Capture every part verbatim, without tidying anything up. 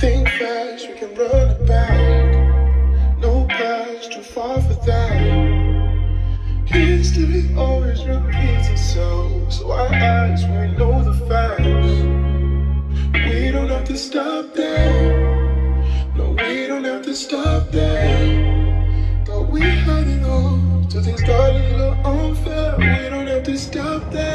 Think fast, we can run it back. No past, too far for that. History always repeats itself, so I ask when we know the facts. We don't have to stop there. No, we don't have to stop there. Thought we had it all, till things got a little unfair. We don't have to stop there.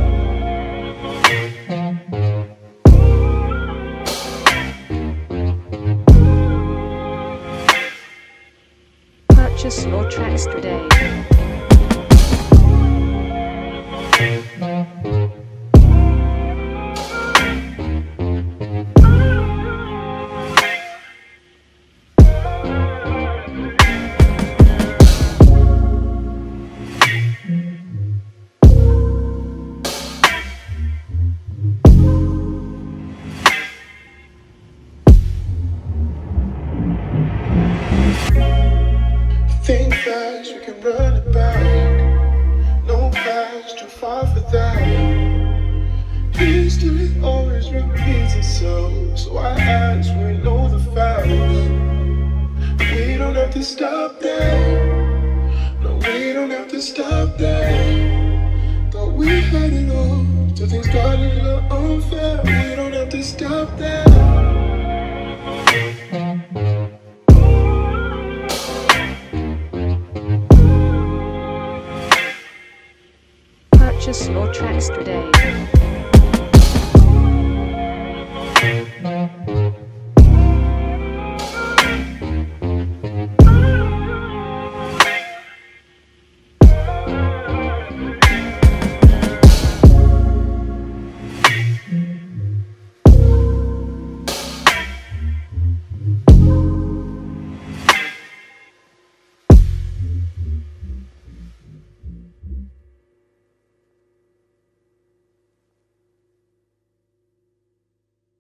Purchase your tracks today. Think fast, we can run it back. No past, too far for that. History always repeats itself, so I ask when we know the facts. We don't have to stop there. No, we don't have to stop there. Thought we had it all, till things got a little unfair. We don't have to stop there. Purchase your tracks today.